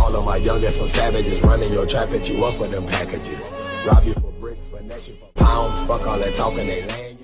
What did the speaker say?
All of my youngest, some savages running your trap, at you up with them packages. Rob you for bricks, finesse you for pounds. Fuck all that talking, they laying